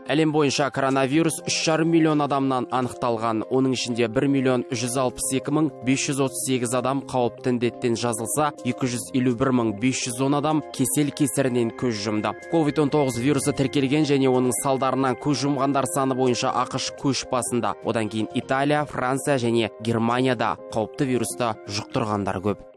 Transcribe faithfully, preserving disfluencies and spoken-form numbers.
Әлем бойынша коронавирус үш жарым миллион адамнан анықталған. Оның ішінде бір миллион жүз алпыс екі мың бес жүз отыз сегіз адам қауіпті індеттен жазылса, екі жүз елу бір мың бес жүз он адам кесел кесірінен көз жұмды. ковид он тоғыз вирусы тіркелген және оның салдарынан көз жұмғандар саны бойынша ақш көш басында. Одан кейін Италия, Франция және Германияда қауіпті вирусты жұқтырғандар көп.